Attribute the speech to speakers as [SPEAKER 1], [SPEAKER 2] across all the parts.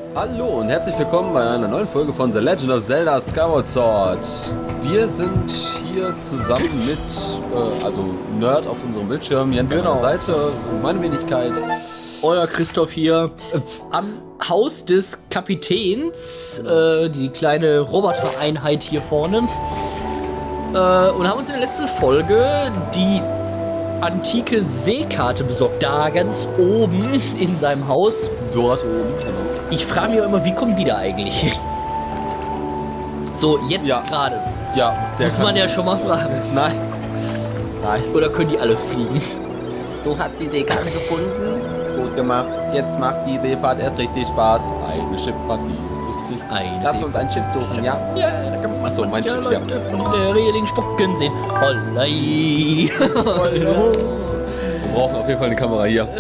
[SPEAKER 1] Hallo und herzlich willkommen bei einer neuen Folge von The Legend of Zelda Skyward Sword. Wir sind hier zusammen mit, also Nerd auf unserem Bildschirm, Jens an der Seite und meine Wenigkeit.
[SPEAKER 2] Euer Christoph hier am Haus des Kapitäns, die kleine Robotereinheit hier vorne. Und haben uns in der letzten Folge die antike Seekarte besorgt, da ganz oben in seinem Haus.
[SPEAKER 1] Dort oben, genau.
[SPEAKER 2] Ich frage mich immer, wie kommen die da eigentlich hin? So, jetzt gerade.
[SPEAKER 1] Ja,
[SPEAKER 2] muss man ja schon mal fragen.
[SPEAKER 1] Nein.
[SPEAKER 2] Oder können die alle fliegen?
[SPEAKER 1] Du hast die Seekarte gefunden. Gut gemacht. Jetzt macht die Seefahrt erst richtig Spaß. Eine Schifffahrt, die ist lustig. Lass uns ein Schiff suchen, ja?
[SPEAKER 2] Ja, da kann man
[SPEAKER 1] Achso, mein Schiff, ja.
[SPEAKER 2] Von der Reling spucken sehen. Hollei.
[SPEAKER 1] Wir brauchen auf jeden Fall eine Kamera hier.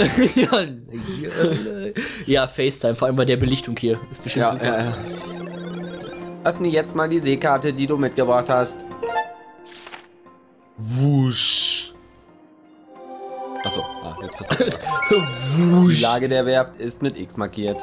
[SPEAKER 2] Ja, FaceTime, vor allem bei der Belichtung hier. Ist bestimmt super.
[SPEAKER 1] Ja. Öffne jetzt mal die Seekarte, die du mitgebracht hast. Wusch. Achso, jetzt passiert was.
[SPEAKER 2] Wusch.
[SPEAKER 1] Die Lage der Werft ist mit X markiert.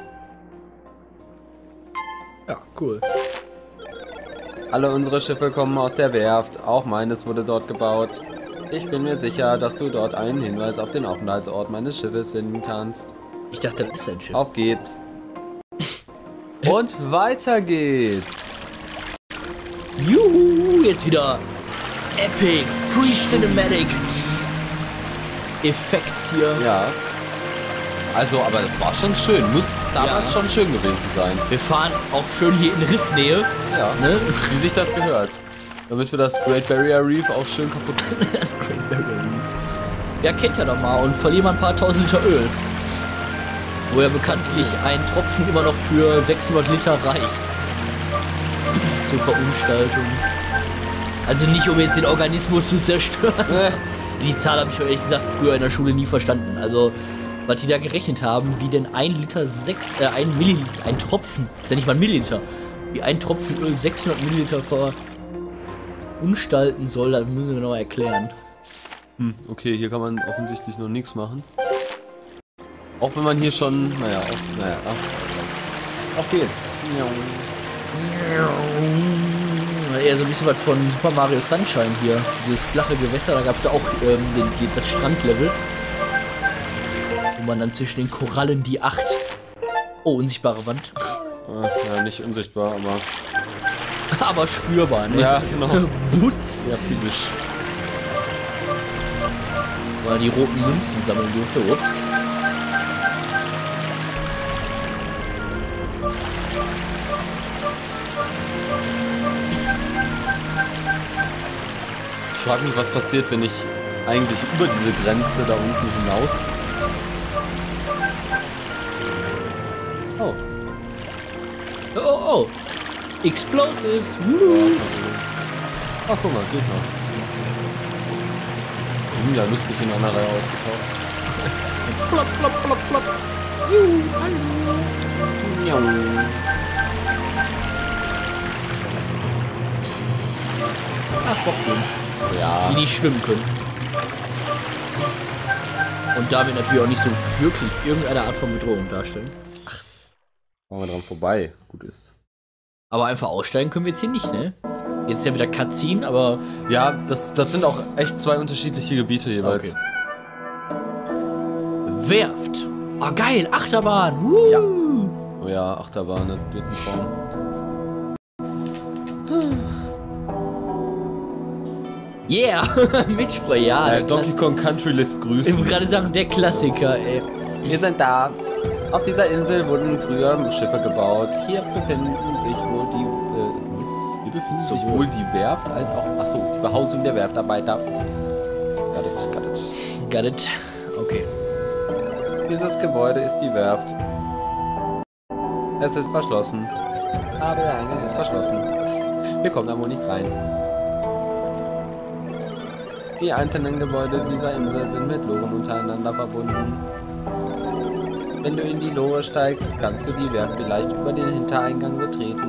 [SPEAKER 2] Ja, cool.
[SPEAKER 1] Alle unsere Schiffe kommen aus der Werft. Auch meines wurde dort gebaut. Ich bin mir sicher, dass du dort einen Hinweis auf den Aufenthaltsort meines Schiffes finden kannst.
[SPEAKER 2] Ich dachte, das ist ein Schiff.
[SPEAKER 1] Auf geht's. Und weiter geht's.
[SPEAKER 2] Juhu, jetzt wieder Epic, Pre-Cinematic Effekts hier.
[SPEAKER 1] Ja. Also, aber das war schon schön. Muss damals schon schön gewesen sein.
[SPEAKER 2] Wir fahren auch schön hier in Riffnähe.
[SPEAKER 1] Ja,
[SPEAKER 2] ne?
[SPEAKER 1] Wie sich das gehört. Damit wir das Great Barrier Reef auch schön kaputt machen.
[SPEAKER 2] Das Great Barrier Reef. Ja, kennt ja doch mal und verlieren mal ein paar tausend Liter Öl. Wo ja bekanntlich ein Tropfen immer noch für 600 Liter reicht. Zur Verunstaltung. Also nicht, um jetzt den Organismus zu zerstören. Die Zahl habe ich ehrlich gesagt früher in der Schule nie verstanden. Also, was die da gerechnet haben, wie denn ein Tropfen, ist ja nicht mal ein Milliliter, wie ein Tropfen Öl 600 Milliliter verunstalten soll, das müssen wir noch erklären.
[SPEAKER 1] Okay, hier kann man offensichtlich noch nichts machen. Auch wenn man hier schon, auf geht's.
[SPEAKER 2] Eher so ein bisschen was von Super Mario Sunshine hier. Dieses flache Gewässer, da gab es ja auch das Strandlevel. Wo man dann zwischen den Korallen die 8... Oh, unsichtbare Wand.
[SPEAKER 1] Ja, nicht unsichtbar, aber...
[SPEAKER 2] aber spürbar, ne?
[SPEAKER 1] Ja, genau.
[SPEAKER 2] Putz.
[SPEAKER 1] Ja, physisch.
[SPEAKER 2] Weil die roten Münzen sammeln durfte. Ups.
[SPEAKER 1] Ich frage mich, was passiert, wenn ich eigentlich über diese Grenze da unten hinaus...
[SPEAKER 2] Oh. Explosives.
[SPEAKER 1] Ach, guck mal, geht noch. Die sind ja lustig in einer Reihe aufgetaucht.
[SPEAKER 2] Plopp, plopp, plopp, plopp.
[SPEAKER 1] Hallo.
[SPEAKER 2] Ach, Bockblins.
[SPEAKER 1] Ja.
[SPEAKER 2] Die nicht schwimmen können. Und damit natürlich auch nicht so wirklich irgendeine Art von Bedrohung darstellen.
[SPEAKER 1] Machen wir dran vorbei. Gut ist.
[SPEAKER 2] Aber einfach aussteigen können wir jetzt hier nicht, ne? Jetzt ist ja wieder Cutscene, aber...
[SPEAKER 1] Ja, das sind auch echt zwei unterschiedliche Gebiete jeweils.
[SPEAKER 2] Okay. Werft. Oh, geil. Achterbahn.
[SPEAKER 1] Ja. Oh ja, Achterbahn, das wird ein Traum.
[SPEAKER 2] Yeah. Mitspray, ja.
[SPEAKER 1] Donkey Kong Country lässt grüßen.
[SPEAKER 2] Ich wollte gerade sagen, der Klassiker, ey.
[SPEAKER 1] Wir sind da. Auf dieser Insel wurden früher Schiffe gebaut. Hier befinden sich wohl die Werft als auch... Achso, die Behausung der Werftarbeiter.
[SPEAKER 2] Got it. Okay.
[SPEAKER 1] Dieses Gebäude ist die Werft. Es ist verschlossen. Aber der Eingang ist verschlossen. Wir kommen da wohl nicht rein. Die einzelnen Gebäude dieser Insel sind mit Loren untereinander verbunden. Wenn du in die Lore steigst, kannst du die Werft vielleicht über den Hintereingang betreten.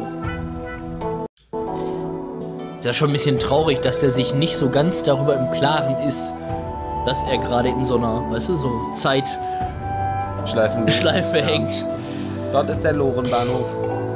[SPEAKER 2] Ist ja schon ein bisschen traurig, dass der sich nicht so ganz darüber im Klaren ist, dass er gerade in so einer, weißt du, so Zeitschleife hängt.
[SPEAKER 1] Dort ist der Lorenbahnhof.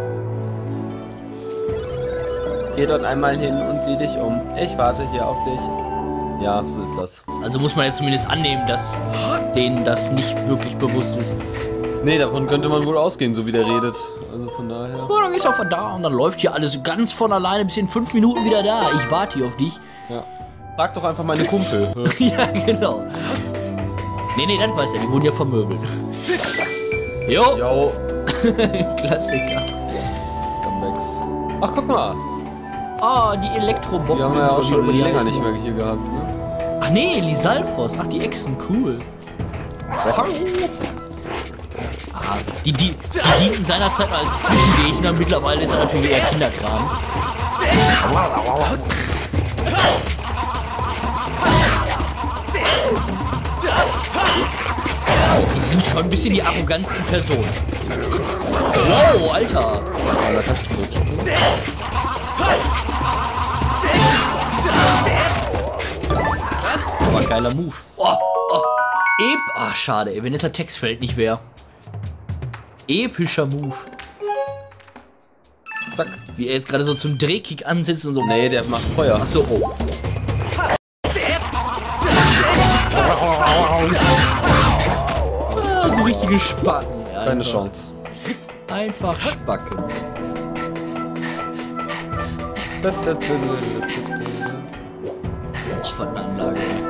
[SPEAKER 1] Geh dort einmal hin und sieh dich um. Ich warte hier auf dich. Ja, so ist das.
[SPEAKER 2] Also muss man jetzt zumindest annehmen, dass denen das nicht wirklich bewusst ist.
[SPEAKER 1] Nee, davon könnte man wohl ausgehen, so wie der redet. Also von daher.
[SPEAKER 2] Ja, dann gehst du einfach da und dann läuft hier alles ganz von alleine bis in 5 Minuten wieder da. Ich warte hier auf dich.
[SPEAKER 1] Ja. Frag doch einfach meine Kumpel.
[SPEAKER 2] Ja, genau. Nee, das weiß er. Die wurden ja vermöbelt. Jo.
[SPEAKER 1] Jo.
[SPEAKER 2] Klassiker.
[SPEAKER 1] Scumbags. Ach, guck mal.
[SPEAKER 2] Oh, die Elektrobomben.
[SPEAKER 1] Die haben wir ja auch schon länger
[SPEAKER 2] heißen.
[SPEAKER 1] nicht mehr hier gehabt, ne?
[SPEAKER 2] Ach nee, Lisalfos. Ach, die Echsen. Cool. Oh, hallo. Ah, die dienten seinerzeit als Zwischengegner. Mittlerweile ist er natürlich eher Kinderkram. Die sind schon ein bisschen die Arroganz in Person. Wow, Alter.
[SPEAKER 1] Ja, da kannst du zurückspringen.
[SPEAKER 2] Aber geiler Move. Ah, schade, ey, wenn jetzt der Textfeld nicht wäre. Epischer Move.
[SPEAKER 1] Zack.
[SPEAKER 2] Wie er jetzt gerade so zum Drehkick ansetzt und so.
[SPEAKER 1] Nee, der macht Feuer.
[SPEAKER 2] Ach so, oh. Ah, so richtige Spacken. Ja,
[SPEAKER 1] Keine
[SPEAKER 2] einfach.
[SPEAKER 1] Chance.
[SPEAKER 2] Einfach Spacken. Och, was eine Anlage, ey.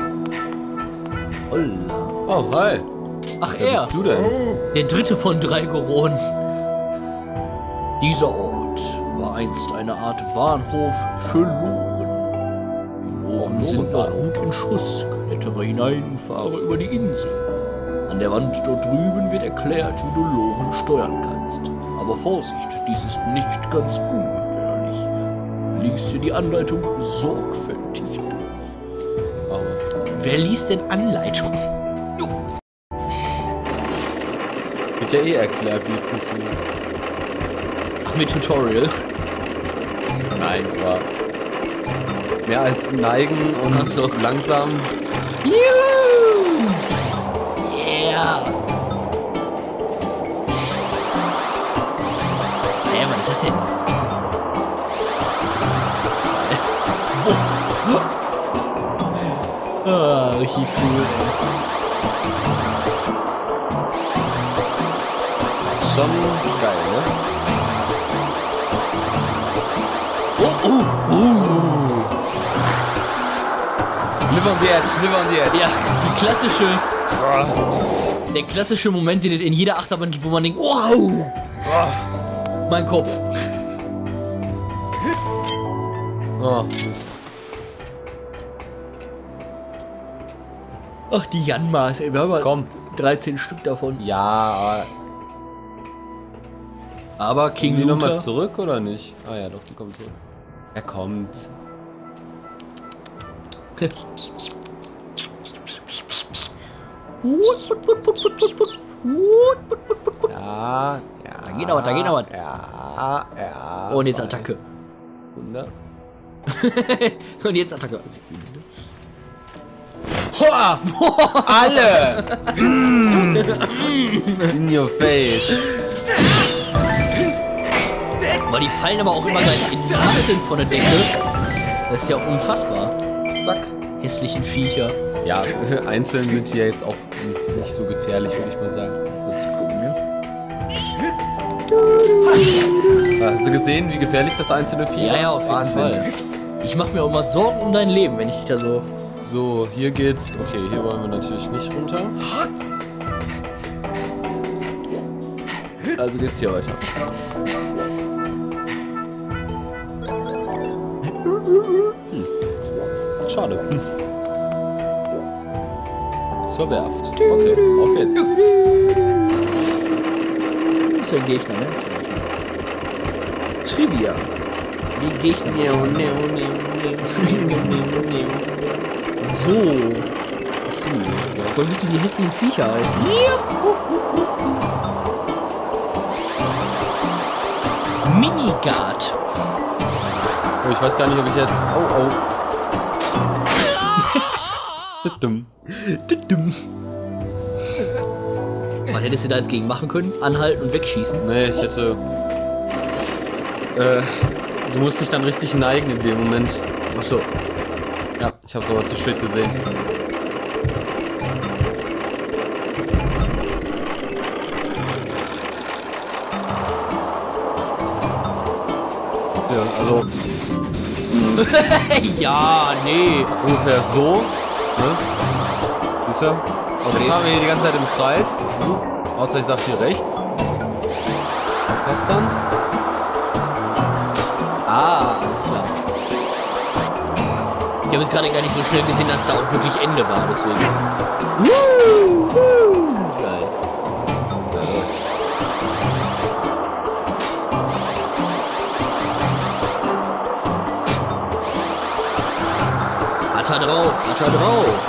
[SPEAKER 2] Holla.
[SPEAKER 1] Oh, hi.
[SPEAKER 2] Ach,
[SPEAKER 1] Wer
[SPEAKER 2] er.
[SPEAKER 1] bist du denn?
[SPEAKER 2] Der dritte von 3 Goronen. Dieser Ort war einst eine Art Bahnhof für Loren. Die Loren sind noch gut in Schuss. Klettere hinein und fahre über die Insel. An der Wand dort drüben wird erklärt, wie du Loren steuern kannst. Aber Vorsicht, dies ist nicht ganz ungefährlich. Lies dir die Anleitung sorgfältig durch. Wer liest denn Anleitung?
[SPEAKER 1] Wird ja eh erklärt, wie es funktioniert.
[SPEAKER 2] Ach, mit Tutorial.
[SPEAKER 1] Nein, aber mehr als neigen und
[SPEAKER 2] Ach so.
[SPEAKER 1] langsam.
[SPEAKER 2] Juhu! Yeah! Was ist das denn? Ah, richtig cool.
[SPEAKER 1] Schon geil, ne? Live on the edge, live on the edge.
[SPEAKER 2] Ja, die klassische. Der klassische Moment, den es in jeder Achterbahn gibt, wo man denkt, wow! Mein Kopf.
[SPEAKER 1] Oh, Mist.
[SPEAKER 2] Ach, die Janmas, ey, wir haben
[SPEAKER 1] Komm.
[SPEAKER 2] 13 Stück davon.
[SPEAKER 1] Ja,
[SPEAKER 2] Aber King
[SPEAKER 1] kommen die nochmal
[SPEAKER 2] Luther.
[SPEAKER 1] zurück oder nicht? Ah ja, doch, die kommen zurück. Er kommt. Ja, ja.
[SPEAKER 2] Da geht noch was, da geht noch was.
[SPEAKER 1] Ja, ja.
[SPEAKER 2] Und jetzt Attacke.
[SPEAKER 1] Wunder.
[SPEAKER 2] Und jetzt Attacke.
[SPEAKER 1] Hoa! Alle! In your face.
[SPEAKER 2] Aber die fallen aber auch immer gleich in Massen von der Decke. Das ist ja unfassbar.
[SPEAKER 1] Zack.
[SPEAKER 2] Hässlichen Viecher.
[SPEAKER 1] Ja, einzeln sind die ja jetzt auch nicht so gefährlich, würde ich mal sagen.
[SPEAKER 2] Kurz gucken, ne?
[SPEAKER 1] Hast du gesehen, wie gefährlich das einzelne Vieh
[SPEAKER 2] Ja, auf jeden
[SPEAKER 1] Wahnsinn.
[SPEAKER 2] Fall. Ich mache mir auch mal Sorgen um dein Leben, wenn ich dich da so...
[SPEAKER 1] So, hier geht's. Okay, hier wollen wir natürlich nicht runter. Also geht's hier weiter. Schade. Zur Werft. Okay, auf geht's.
[SPEAKER 2] Ist ja ein Gegner, ne? Ist ja ein Gegner. Trivia. Die Gegner. So.
[SPEAKER 1] Achso, jetzt, ja.
[SPEAKER 2] Wollen wissen, wie die hässlichen Viecher heißen? Minigard.
[SPEAKER 1] Oh, ich weiß gar nicht, ob ich jetzt... Oh, oh. Dumm.
[SPEAKER 2] was hättest du da jetzt gegen machen können? Anhalten und wegschießen?
[SPEAKER 1] Nee, ich hätte... du musst dich dann richtig neigen in dem Moment.
[SPEAKER 2] Achso.
[SPEAKER 1] Ja, ich hab's aber zu spät gesehen. Ja, also...
[SPEAKER 2] Ja, nee.
[SPEAKER 1] Ungefähr so. Ne? Siehst du? Okay. Jetzt fahren wir hier die ganze Zeit im Kreis. Außer ich sag hier rechts. Was dann?
[SPEAKER 2] Ah, alles klar. Ich habe jetzt gerade gar nicht so schnell gesehen, dass da auch wirklich Ende war, deswegen. Geil. Hat er drauf, hat er drauf.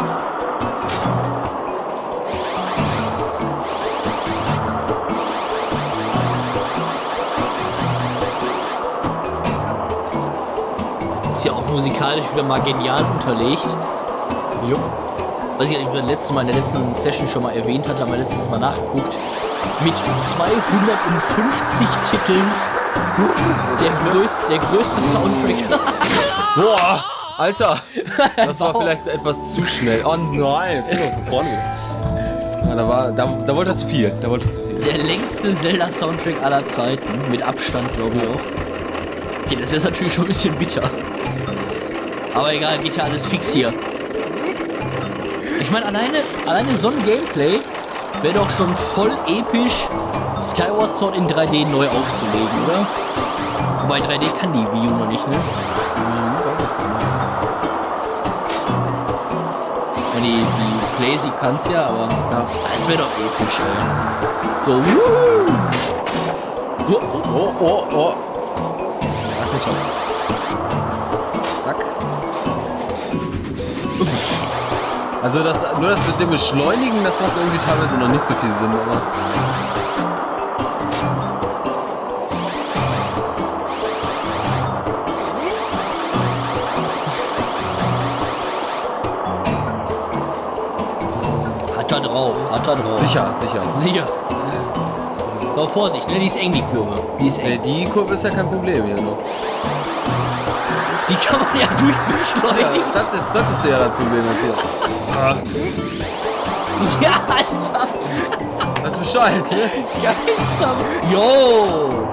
[SPEAKER 2] Ist ja auch musikalisch wieder mal genial unterlegt.
[SPEAKER 1] Jo.
[SPEAKER 2] Was ich beim letzten Mal in der letzten Session schon mal erwähnt hatte, haben wir letztes Mal nachgeguckt. Mit 250 Titeln der größte Soundtrack.
[SPEAKER 1] Boah! Alter! Das war vielleicht etwas zu schnell. Oh nein! Jetzt bin ich von vorne wieder. Ja, da wollte er zu viel. Da wollte er zu viel.
[SPEAKER 2] Der längste Zelda-Soundtrack aller Zeiten. Mit Abstand, glaube ich auch. Okay, das ist natürlich schon ein bisschen bitter. Aber egal, geht ja alles fix hier. Ich meine, alleine so ein Gameplay wäre doch schon voll episch, Skyward Sword in 3D neu aufzulegen, oder? Wobei 3D kann die Wii U noch nicht, ne? Die Playsee kann's ja, aber ja, das wäre doch episch, ey. So,
[SPEAKER 1] Oh. Zack. Also nur das mit dem Beschleunigen, das macht irgendwie teilweise noch nicht so viel Sinn, aber...
[SPEAKER 2] Hat er drauf.
[SPEAKER 1] Sicher.
[SPEAKER 2] Aber Vorsicht, ne? Die ist eng, die Kurve. Die ist eng.
[SPEAKER 1] Die Kurve ist ja kein Problem hier noch.
[SPEAKER 2] Die kann man ja durchbeschleunigen.
[SPEAKER 1] Ja, das ist ja das Problem jetzt hier.
[SPEAKER 2] Ja, Alter.
[SPEAKER 1] Das ist Bescheid, ne?
[SPEAKER 2] Geister. Yo.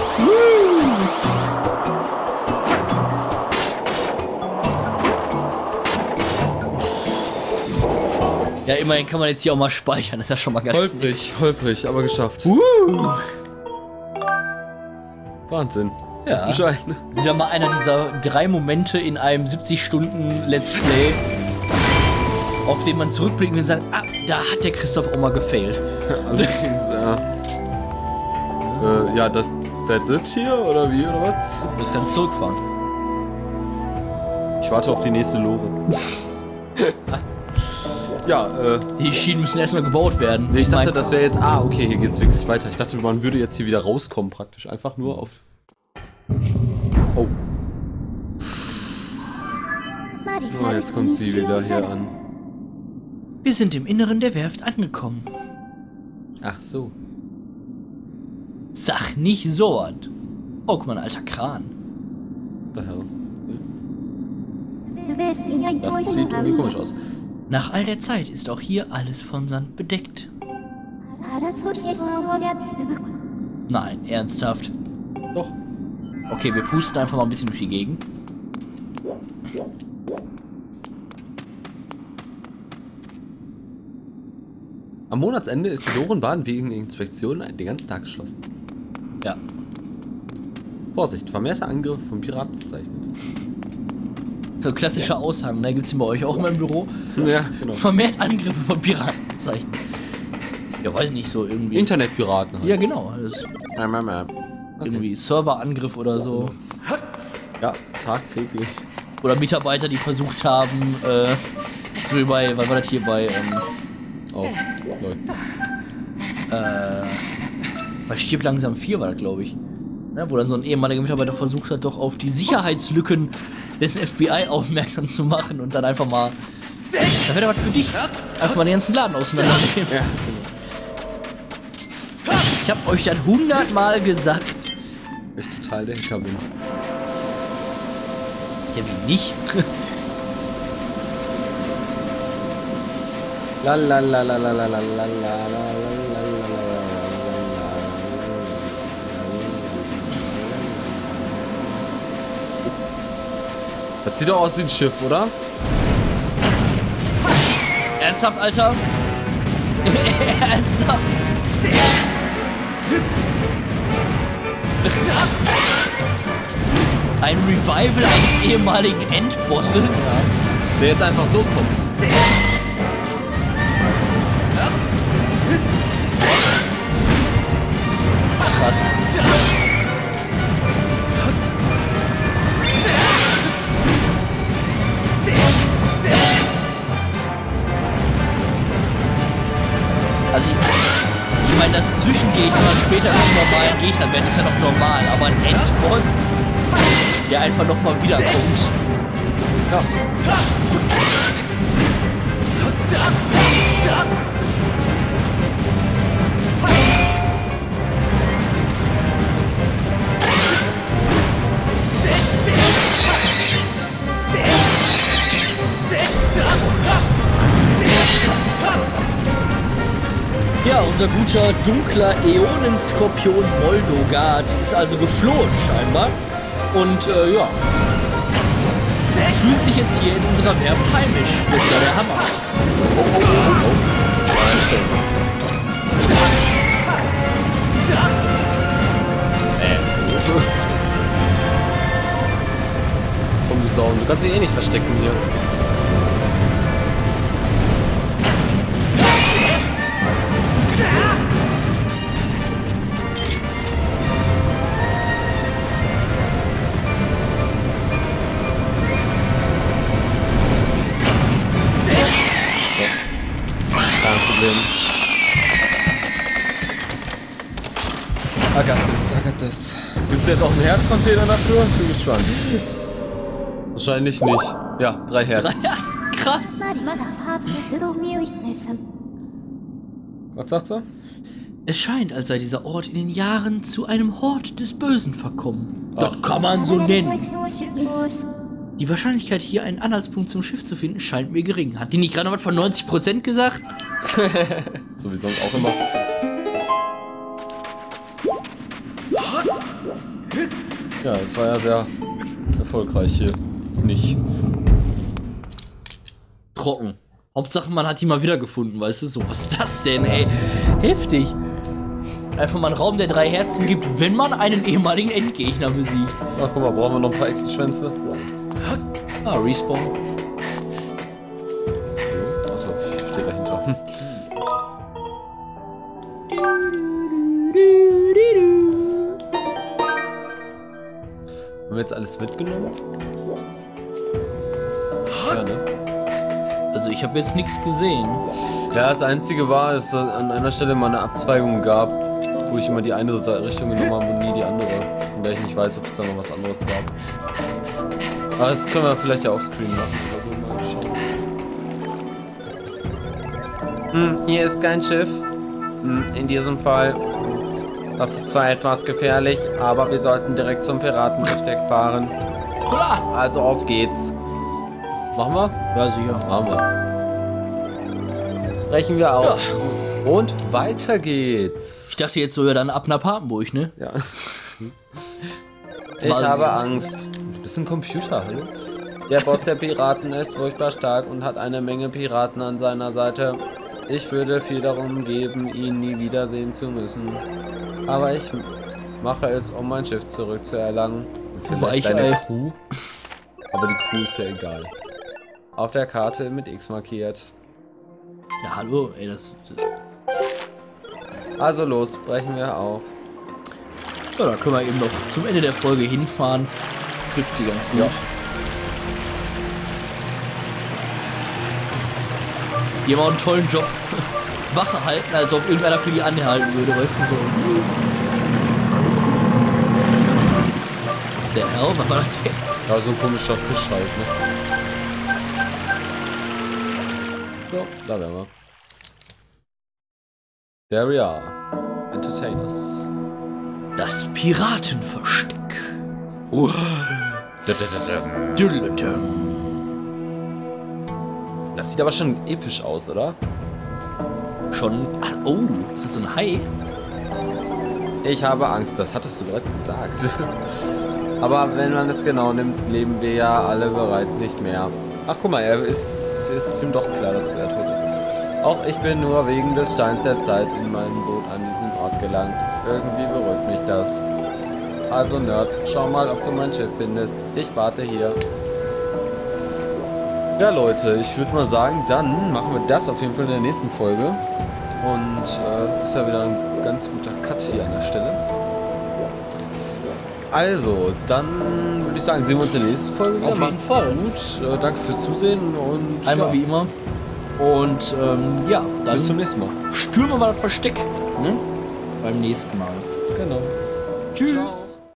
[SPEAKER 2] Ja, immerhin kann man jetzt hier auch mal speichern. Das ist ja schon mal ganz
[SPEAKER 1] Holprig, aber geschafft. Wahnsinn.
[SPEAKER 2] Ja.
[SPEAKER 1] Das ist Bescheid, ne?
[SPEAKER 2] Wieder mal einer dieser 3 Momente in einem 70-Stunden-Let's Play, auf den man zurückblickt und sagt, ah, da hat der Christoph auch mal gefailt.
[SPEAKER 1] Allerdings, ja, that's it hier, oder wie, oder was?
[SPEAKER 2] Du kannst zurückfahren.
[SPEAKER 1] Ich warte auf die nächste Lore. Ja,
[SPEAKER 2] die Schienen müssen erstmal gebaut werden.
[SPEAKER 1] Nee, ich dachte, das wäre jetzt... Ah, okay, hier geht's wirklich weiter. Ich dachte, man würde jetzt hier wieder rauskommen, praktisch. Einfach nur auf... Oh. Oh, jetzt kommt sie wieder hier an.
[SPEAKER 2] Wir sind im Inneren der Werft angekommen.
[SPEAKER 1] Ach so.
[SPEAKER 2] Sag nicht so was. Oh, guck mal, ein alter Kran.
[SPEAKER 1] Da hell. Das sieht irgendwie komisch aus.
[SPEAKER 2] Nach all der Zeit ist auch hier alles von Sand bedeckt. Nein, ernsthaft.
[SPEAKER 1] Doch.
[SPEAKER 2] Okay, wir pusten einfach mal ein bisschen durch die Gegend.
[SPEAKER 1] Am Monatsende ist die Lorenbahn wegen Inspektionen den ganzen Tag geschlossen.
[SPEAKER 2] Ja.
[SPEAKER 1] Vorsicht, vermehrte Angriffe von Piraten verzeichnet.
[SPEAKER 2] So klassischer Aushang, ne? Gibt's den bei euch auch immer im Büro?
[SPEAKER 1] Ja, genau.
[SPEAKER 2] Vermehrt Angriffe von Piraten verzeichnet. Ja, weiß nicht, so irgendwie.
[SPEAKER 1] Internetpiraten halt.
[SPEAKER 2] Ja, genau. Das irgendwie Serverangriff oder so.
[SPEAKER 1] Ja, tagtäglich.
[SPEAKER 2] Oder Mitarbeiter, die versucht haben, so wie bei, was war das hier bei,
[SPEAKER 1] oh, Leute.
[SPEAKER 2] Bei Stirb langsam 4 war das, glaube ich. Ne, wo dann so ein ehemaliger Mitarbeiter versucht hat, doch auf die Sicherheitslücken des FBI aufmerksam zu machen und dann einfach mal... Da wäre doch was für dich. Einfach mal den ganzen Laden auseinandernehmen.
[SPEAKER 1] Ja,
[SPEAKER 2] Ich hab euch das 100-mal gesagt.
[SPEAKER 1] Weil ich total der Hacker bin.
[SPEAKER 2] Ja, wie nicht?
[SPEAKER 1] La la la la la la la la la la. Das sieht doch aus wie ein Schiff, oder?
[SPEAKER 2] Ernsthaft, Alter? Ernsthaft? Ein Revival eines ehemaligen Endbosses?
[SPEAKER 1] Ja. Der jetzt einfach so kommt.
[SPEAKER 2] Krass. Also ich meine, das Zwischengegner später zu normalen Gegnern werden, ist ja noch normal, aber ein Endboss, der einfach nochmal wiederkommt.
[SPEAKER 1] Ja.
[SPEAKER 2] Ja, unser guter dunkler Äonenskorpion Moldogard ist also geflohen scheinbar und ja, fühlt sich jetzt hier in unserer Werft heimisch. Das ist ja der Hammer.
[SPEAKER 1] Komm, du Sau, du kannst dich eh nicht verstecken hier. Das. Gibt es jetzt auch einen Herzcontainer dafür? Bin gespannt. Wahrscheinlich nicht. Ja, 3 Herzen.
[SPEAKER 2] Krass.
[SPEAKER 1] Was sagt sie?
[SPEAKER 2] Es scheint, als sei dieser Ort in den Jahren zu einem Hort des Bösen verkommen. Das kann man so nennen. Die Wahrscheinlichkeit, hier einen Anhaltspunkt zum Schiff zu finden, scheint mir gering. Hat die nicht gerade was von 90% gesagt?
[SPEAKER 1] So wie sonst auch immer. Ja, das war ja sehr erfolgreich hier. Nicht.
[SPEAKER 2] Trocken. Hauptsache, man hat die mal wieder gefunden, weißt du so. Was ist das denn, ey? Heftig. Einfach mal einen Raum, der 3 Herzen gibt, wenn man einen ehemaligen Endgegner besiegt.
[SPEAKER 1] Ach, guck mal, brauchen wir noch ein paar Echsenschwänze?
[SPEAKER 2] Ah, Respawn.
[SPEAKER 1] Achso, steht dahinter. Haben wir jetzt alles mitgenommen? Ja, ne?
[SPEAKER 2] Also ich habe jetzt nichts gesehen.
[SPEAKER 1] Ja, das Einzige war, dass es an einer Stelle mal eine Abzweigung gab, wo ich immer die eine Richtung genommen habe und nie die andere. Von der ich nicht weiß, ob es da noch was anderes gab. Aber das können wir vielleicht ja auch Screen machen oder so. Mal schauen. Hier ist kein Schiff. In diesem Fall. Das ist zwar etwas gefährlich, aber wir sollten direkt zum Piratenversteck fahren.
[SPEAKER 2] Klar.
[SPEAKER 1] Also auf geht's. Machen wir?
[SPEAKER 2] Ja, sicher.
[SPEAKER 1] Machen wir. Brechen wir auf. Ja. Und weiter geht's.
[SPEAKER 2] Ich dachte jetzt sogar dann ab nach Papenburg, ne?
[SPEAKER 1] Ja. Ich habe Angst. Du bist ein Computer, hallo? Der Boss der Piraten ist furchtbar stark und hat eine Menge Piraten an seiner Seite. Ich würde viel darum geben, ihn nie wiedersehen zu müssen. Aber ich mache es, um mein Schiff zurückzuerlangen. Und vielleicht deine Crew. Aber die Crew ist ja egal. Auf der Karte mit X markiert.
[SPEAKER 2] Ja, hallo, ey, das...
[SPEAKER 1] Also los, brechen wir auf.
[SPEAKER 2] Ja, da können wir eben noch zum Ende der Folge hinfahren. Trifft sie ganz gut. Ja. Die haben auch einen tollen Job. Wache halten, als ob irgendeiner für die anhalten würde, weißt du so. Der Herr, was war das denn?
[SPEAKER 1] Ja, so ein komischer Fisch halt, ne? So, da wären wir. There we are. Entertainers.
[SPEAKER 2] Das Piratenversteck.
[SPEAKER 1] Das sieht aber schon episch aus, oder?
[SPEAKER 2] Schon. Ach, oh, ist das so ein Hai?
[SPEAKER 1] Ich habe Angst, das hattest du bereits gesagt. Aber wenn man es genau nimmt, leben wir ja alle bereits nicht mehr. Ach guck mal, ist ihm doch klar, dass er tot ist. Auch ich bin nur wegen des Steins der Zeit in meinem Boot an diesen Ort gelangt. Irgendwie beruhigt mich das. Also Nerd, schau mal, ob du mein Schiff findest. Ich warte hier. Ja Leute, ich würde mal sagen, dann machen wir das auf jeden Fall in der nächsten Folge. Und ist ja wieder ein ganz guter Cut hier an der Stelle. Also, dann würde ich sagen, sehen wir uns in der nächsten Folge wieder.
[SPEAKER 2] Auf jeden Fall.
[SPEAKER 1] Gut, danke fürs Zusehen und
[SPEAKER 2] einmal wie immer. Und ja, dann
[SPEAKER 1] bis zum nächsten Mal.
[SPEAKER 2] stürmen wir mal das Versteck. Ne? Beim nächsten Mal.
[SPEAKER 1] Genau.
[SPEAKER 2] Tschüss.
[SPEAKER 1] Ciao.